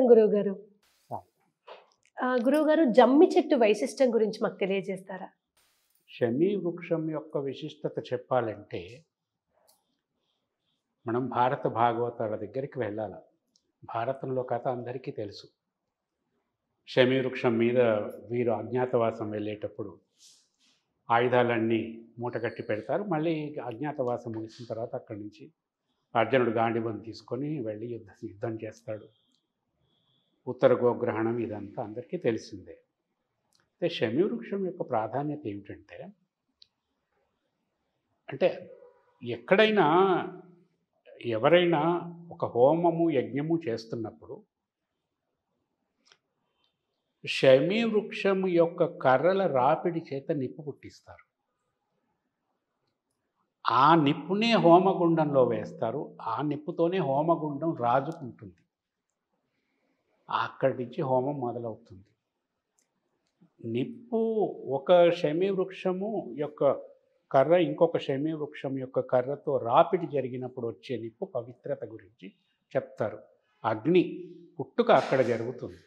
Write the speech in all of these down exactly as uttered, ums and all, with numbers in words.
గురువుగారు. ఆహ్, గురువుగారు జమ్మి చెట్టు వైశిష్టం గురించి మాకు తెలియజేస్తారా? శమీ వృక్షం యొక్క విశిష్టత చెప్పాలంటే, మనం భారత భాగవతాల దగ్గరికి వెళ్ళాల. భారతంలో కథ అందరికీ తెలుసు. శమీ వృక్షం మీద వీరు అజ్ఞాతవాసం వెళ్ళేటప్పుడు ఆయుధాలన్నీ మూటగట్టి పెడతారు. మళ్ళీ అజ్ఞాతవాసం ముగిసిన తర్వాత అక్కడి నుంచి అర్జునుడు గాంధీవం తీసుకొని వెళ్ళి యుద్ధ యుద్ధం చేస్తాడు. ఉత్తర గోగ్రహణం ఇదంతా అందరికీ తెలిసిందే. అయితే శమీ వృక్షం యొక్క ప్రాధాన్యత ఏమిటంటే, అంటే ఎక్కడైనా ఎవరైనా ఒక హోమము యజ్ఞము చేస్తున్నప్పుడు శమీ వృక్షము యొక్క కర్రల రాపిడి చేత నిప్పు పుట్టిస్తారు. ఆ నిప్పునే హోమగుండంలో వేస్తారు. ఆ నిప్పుతోనే హోమగుండం రాజుకుంటుంది. అక్కడి నుంచి హోమం మొదలవుతుంది. నిప్పు ఒక శమీ వృక్షము యొక్క కర్ర ఇంకొక శమీ వృక్షం యొక్క కర్రతో రాపిడి జరిగినప్పుడు వచ్చే నిప్పు పవిత్రత గురించి చెప్తారు. అగ్ని పుట్టుక అక్కడ జరుగుతుంది.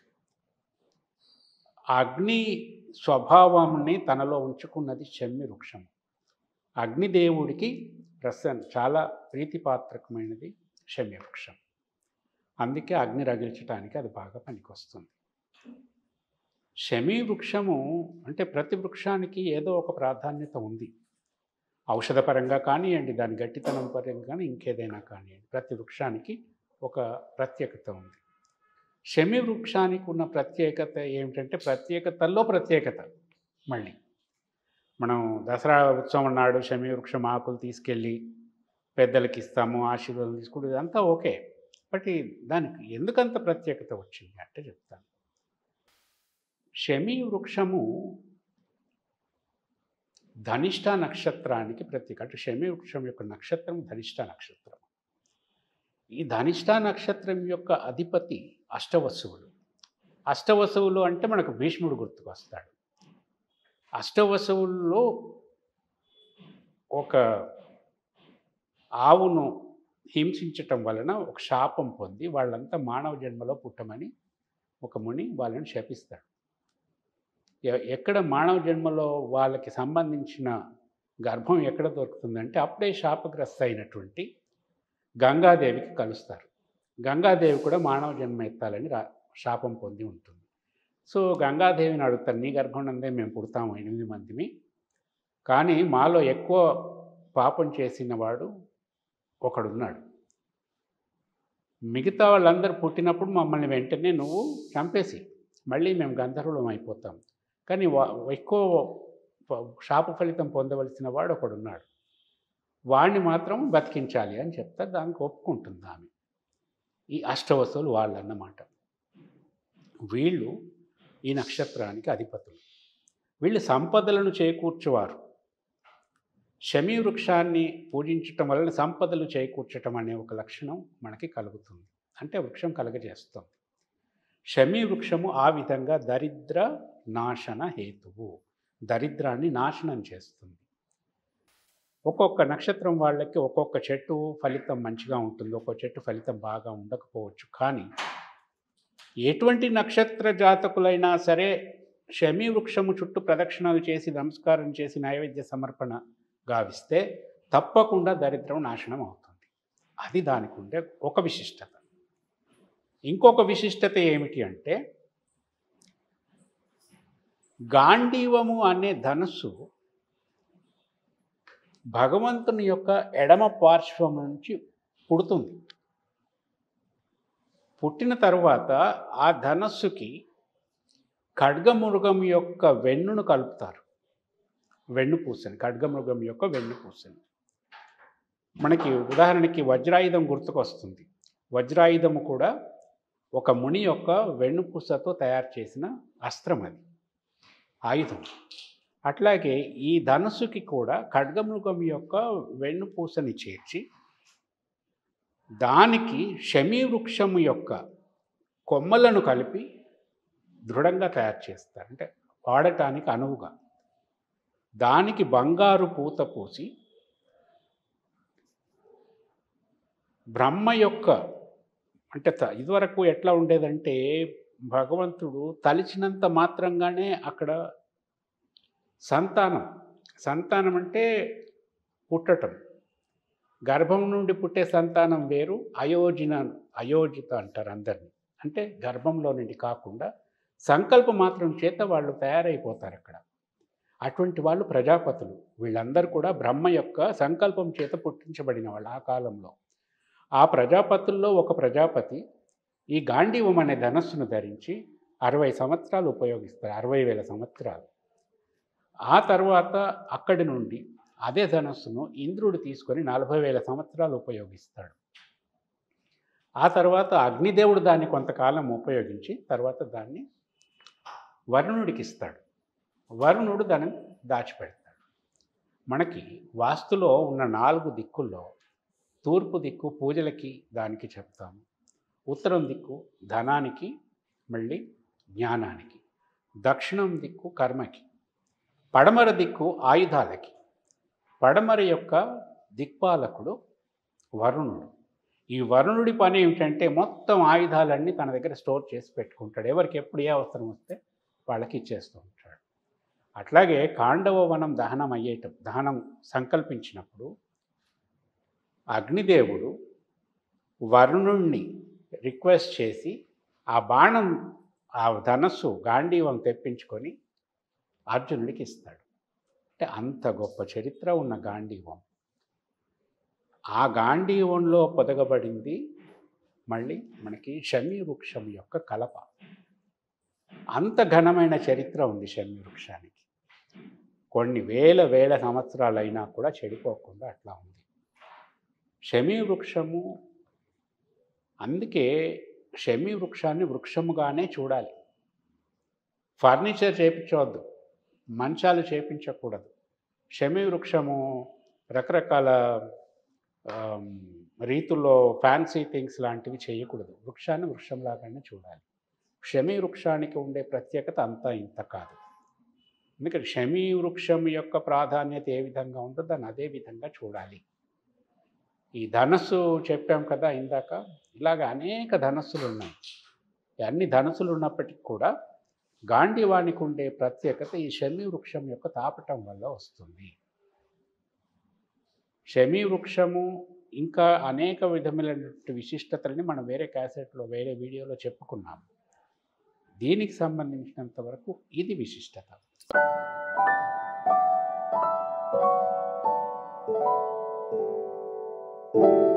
అగ్ని స్వభావాన్ని తనలో ఉంచుకున్నది శమీ వృక్షం. అగ్నిదేవుడికి ప్రసన్న చాలా ప్రీతిపాత్రకమైనది శమీ వృక్షం. అందుకే అగ్ని రగిల్చడానికి అది బాగా పనికొస్తుంది. శమీ వృక్షము అంటే ప్రతి వృక్షానికి ఏదో ఒక ప్రాధాన్యత ఉంది. ఔషధపరంగా కానివ్వండి, దాని గట్టితనం పరంగా కానీ ఇంకేదైనా కానివ్వండి, ప్రతి వృక్షానికి ఒక ప్రత్యేకత ఉంది. శమీ వృక్షానికి ఉన్న ప్రత్యేకత ఏమిటంటే, ప్రత్యేకతల్లో ప్రత్యేకత. మళ్ళీ మనం దసరా ఉత్సవం నాడు శమీ వృక్షం ఆకులు తీసుకెళ్ళి పెద్దలకి ఇస్తాము, ఆశీర్వాదం తీసుకుంటే ఇదంతా ఓకే. బట్ దానికి ఎందుకంత ప్రత్యేకత వచ్చింది అంటే చెప్తాను. శమీ వృక్షము ధనిష్ట నక్షత్రానికి ప్రత్యేక. అంటే శమీ వృక్షం యొక్క నక్షత్రం ధనిష్ట నక్షత్రం. ఈ ధనిష్ట నక్షత్రం యొక్క అధిపతి అష్టవసువులు. అష్టవసువులు అంటే మనకు భీష్ముడు గుర్తుకొస్తాడు. అష్టవసువుల్లో ఒక ఆవును హింసించటం వలన ఒక శాపం పొంది వాళ్ళంతా మానవ జన్మలో పుట్టమని ఒక ముని వాళ్ళని శపిస్తాడు. ఎక్కడ మానవ జన్మలో వాళ్ళకి సంబంధించిన గర్భం ఎక్కడ దొరుకుతుందంటే, అప్పుడే శాపగ్రస్త అయినటువంటి గంగాదేవికి కలుస్తారు. గంగాదేవి కూడా మానవ జన్మ ఎత్తాలని రా శాపం పొంది ఉంటుంది. సో గంగాదేవిని అడుగుతారు, నీ గర్భం నందే మేము పుడతాము ఎనిమిది మందిమి, కానీ మాలో ఎక్కువ పాపం చేసిన వాడు ఒకడున్నాడు. మిగతా వాళ్ళందరూ పుట్టినప్పుడు మమ్మల్ని వెంటనే నువ్వు చంపేసి మళ్ళీ మేము గంధర్వులం అయిపోతాం, కానీ వా ఎక్కువ శాప ఫలితం పొందవలసిన వాడు ఒకడున్నాడు, వాడిని మాత్రం బతికించాలి అని చెప్తారు. దానికి ఒప్పుకుంటుంది ఆమె. ఈ అష్టవసువులు వాళ్ళు అన్నమాట. వీళ్ళు ఈ నక్షత్రానికి అధిపతులు. వీళ్ళు సంపదలను చేకూర్చువారు. శమీ వృక్షాన్ని పూజించటం వలన సంపదలు చేకూర్చటం అనే ఒక లక్షణం మనకి కలుగుతుంది. అంటే వృక్షం కలగజేస్తుంది. శమీ వృక్షము ఆ విధంగా దరిద్ర నాశన హేతువు. దరిద్రాన్ని నాశనం చేస్తుంది. ఒక్కొక్క నక్షత్రం వాళ్ళకి ఒక్కొక్క చెట్టు ఫలితం మంచిగా ఉంటుంది, ఒక్కొక్క చెట్టు ఫలితం బాగా ఉండకపోవచ్చు. కానీ ఎటువంటి నక్షత్ర జాతకులైనా సరే శమీ వృక్షము చుట్టూ ప్రదక్షిణాలు చేసి నమస్కారం చేసి నైవేద్య సమర్పణ గావిస్తే తప్పకుండా దరిద్రం నాశనం అవుతుంది. అది దానికి ఉండే ఒక విశిష్టత. ఇంకొక విశిష్టత ఏమిటి అంటే, గాంధీవము అనే ధనుస్సు భగవంతుని యొక్క ఎడమ పార్శ్వం నుంచి పుడుతుంది. పుట్టిన తరువాత ఆ ధనస్సుకి ఖడ్గమృగం యొక్క వెన్నును కలుపుతారు. వెన్నుపూసని, ఖడ్గమృగం యొక్క వెన్నుపూసని. మనకి ఉదాహరణకి వజ్రాయుధం గుర్తుకొస్తుంది. వజ్రాయుధము కూడా ఒక ముని యొక్క వెన్నుపూసతో తయారు చేసిన అస్త్రం, అది ఆయుధం. అట్లాగే ఈ ధనుస్సుకి కూడా ఖడ్గమృగం యొక్క వెన్నుపూసని చేర్చి దానికి శమీ వృక్షము యొక్క కొమ్మలను కలిపి దృఢంగా తయారు చేస్తారు. అంటే వాడటానికి అనువుగా దానికి బంగారు పూత పూసి బ్రహ్మ యొక్క అంటే త ఇదివరకు ఎట్లా ఉండేదంటే భగవంతుడు తలిచినంత మాత్రంగానే అక్కడ సంతానం సంతానం అంటే పుట్టటం. గర్భం నుండి పుట్టే సంతానం వేరు, అయోజిన అయోజిత అంటారు అందరిని. అంటే గర్భంలో నుండి కాకుండా సంకల్ప మాత్రం చేత వాళ్ళు తయారైపోతారు అక్కడ. అటువంటి వాళ్ళు ప్రజాపతులు. వీళ్ళందరూ కూడా బ్రహ్మ యొక్క సంకల్పం చేత పుట్టించబడిన వాళ్ళు ఆ కాలంలో. ఆ ప్రజాపతుల్లో ఒక ప్రజాపతి ఈ గాంధీవం అనే ధనస్సును ధరించి అరవై సంవత్సరాలు ఉపయోగిస్తారు, అరవై వేల సంవత్సరాలు. ఆ తర్వాత అక్కడి నుండి అదే ధనస్సును ఇంద్రుడు తీసుకొని నలభై వేల సంవత్సరాలు ఉపయోగిస్తాడు. ఆ తర్వాత అగ్నిదేవుడు దాన్ని కొంతకాలం ఉపయోగించి తర్వాత దాన్ని వరుణుడికి ఇస్తాడు. వరుణుడు దాన్ని దాచిపెడతాడు. మనకి వాస్తులో ఉన్న నాలుగు దిక్కుల్లో తూర్పు దిక్కు పూజలకి దానికి చెప్తాము, ఉత్తరం దిక్కు ధనానికి, మళ్ళీ జ్ఞానానికి, దక్షిణం దిక్కు కర్మకి, పడమర దిక్కు ఆయుధాలకి. పడమర యొక్క దిక్పాలకుడు వరుణుడు. ఈ వరుణుడి పని ఏమిటంటే మొత్తం ఆయుధాలన్నీ తన దగ్గర స్టోర్ చేసి పెట్టుకుంటాడు. ఎవరికి ఎప్పుడు ఏ అవసరం వస్తే వాళ్ళకి ఇచ్చేస్తూ ఉంటాడు. అట్లాగే కాండవ వనం దహనం అయ్యేట దహనం సంకల్పించినప్పుడు అగ్నిదేవుడు వరుణుణ్ణి రిక్వెస్ట్ చేసి ఆ బాణం, ఆ ధనస్సు గాంధీవం తెప్పించుకొని అర్జునుడికి ఇస్తాడు. అంటే అంత గొప్ప చరిత్ర ఉన్న గాంధీవం. ఆ గాంధీవంలో పొదగబడింది మళ్ళీ మనకి శమీ వృక్షం యొక్క కలప. అంత ఘనమైన చరిత్ర ఉంది శమీ వృక్షానికి. కొన్ని వేల వేల సంవత్సరాలైనా కూడా చెడిపోకుండా అట్లా ఉంది శమీ వృక్షము. అందుకే శమీ వృక్షాన్ని వృక్షముగానే చూడాలి. ఫర్నిచర్ చేయించవద్దు, మంచాలు చేయించకూడదు. శమీ వృక్షము రకరకాల రీతుల్లో ఫ్యాన్సీ థింగ్స్ లాంటివి చేయకూడదు. వృక్షాన్ని వృక్షంలాగానే చూడాలి. శమీ వృక్షానికి ఉండే ప్రత్యేకత అంతా ఇంత కాదు. ఎందుకంటే శమీ వృక్షం యొక్క ప్రాధాన్యత ఏ విధంగా ఉందో దాన్ని అదే విధంగా చూడాలి. ఈ ధనస్సు చెప్పాం కదా ఇందాక, ఇలాగ అనేక ధనస్సులు ఉన్నాయి. అన్ని ధనస్సులు ఉన్నప్పటికీ కూడా గాంధీవానికి ఉండే ప్రత్యేకత ఈ శమీ వృక్షం యొక్క తాపటం వల్ల వస్తుంది. శమీ వృక్షము ఇంకా అనేక విధములైనటువంటి విశిష్టతలని మనం వేరే క్యాసెట్లో వేరే వీడియోలో చెప్పుకున్నాము. దీనికి సంబంధించినంత వరకు ఇది విశిష్టత. you